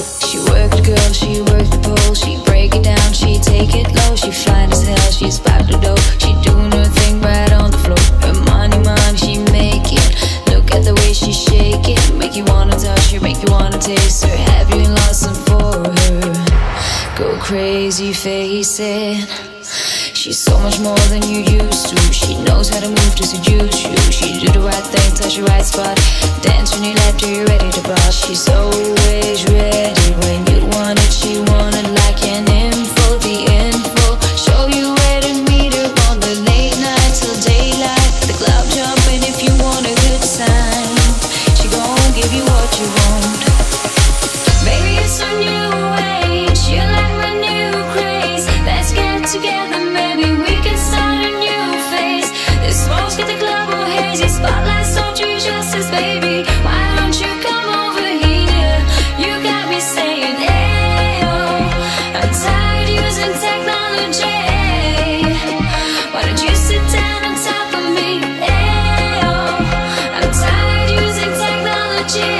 She worked the girl, she worked the pole. She break it down, she take it low. She fine as hell, she's back to dough. She doing her thing right on the floor. Her money, she make it. Look at the way she shake it. Make you wanna touch her, make you wanna taste her. Have you lost some for her? Go crazy, face it. She's so much more than you used to. She knows how to move to seduce you. She do the right thing, touch the right spot. Dance when you left her, you're ready to boss. She's always ready when you want it. She want it like an info, the info. Show you where to meet her on the late night till daylight. The club jumping if you want a good time. She gon' give you what you want. Baby, it's a new age. You like my new craze. Let's get together, maybe we can start a new phase. The smoke's got the club all hazy. Spotlights don't do justice, baby. Why don't you come over here? You got me saying, ayo. I'm tired using technology. Why don't you sit down on top of me? Ayo. I'm tired using technology.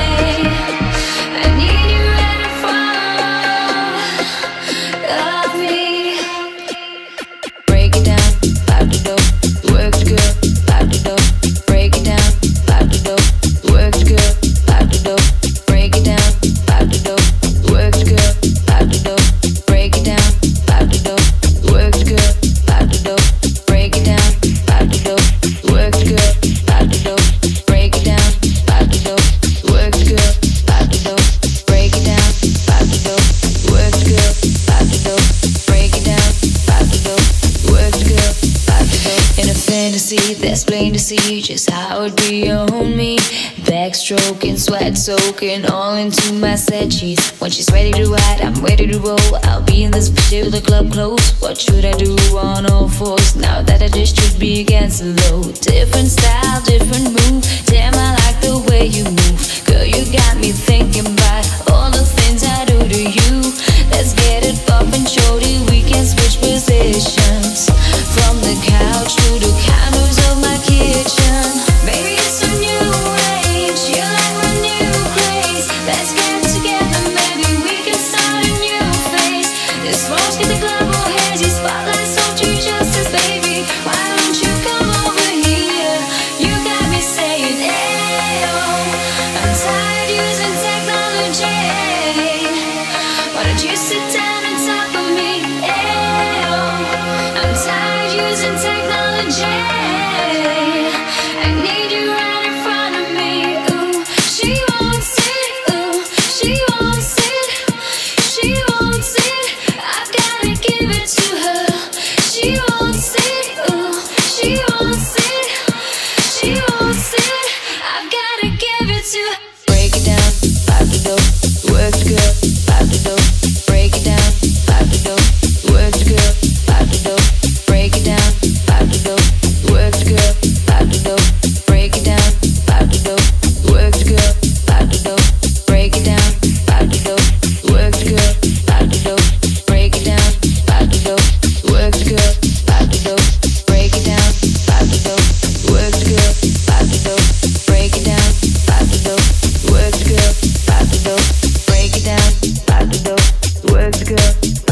I need you right in front of me. Break it down, pop the dough. Work the girl, pop the dough. Break it down, pop the dough. Work the girl, pop the dough. Break it down, pop the dough. Work the girl, pop the dough. Break it down, pop the dough. Work the girl, pop the dough. Break it down, pop the dough. Work the girl, pop the dough. Break it down, pop the dough. Work the girl, pop the dough. Break it down, pop the dough. Work the girl, pop the dough. Break it down, pop the dough. Work the girl, pop the dough. In a fantasy that's plain to see just how it be on me. Backstroking, sweat soaking all into my set sheets. When she's ready to ride, I'm ready to roll. I'll be in this bitch till the club close. What should I do on all fours now that I just should be against the low? Different style, different move. Damn, I like the way you move. Girl, you got me thinking about all the things I do to you. Let's get it poppin', shorty, we can switch positions. From the couch to the counters of my kitchen. Baby, it's a new age. You like my new craze. Let's get together, maybe we can start a new phase. This smoke's get the club all hazy. Spotlights don't do justice, baby. Why don't you come over here? You got me saying, ayo. I'm tired using technology. Why don't you sit down on top of me? Ayo. I'm tired using technology. I need you right in front of me. Ooh, she wants it. Ooh, she wants it. She wants it. I've gotta give it to her. She wants it. Ooh, she wants it. She wants it. I've gotta give it to her. Break it down, pop the dough. Work the girl, pop the dough. Break it down, pop the dough. Work the girl, pop the dough. Break it down, pop the dough. Work the girl, pop the dough. Break it down, pop the dough. Work the girl, pop the dough. Break it down, pop the dough. Work the girl, pop the dough. Break it down, pop the dough. Work the girl, pop the dough. Break it down, pop the dough. Work the girl, pop the dough. Break it down, pop the dough. Work the girl, pop the dough. Break it down, pop the dough. Work the girl.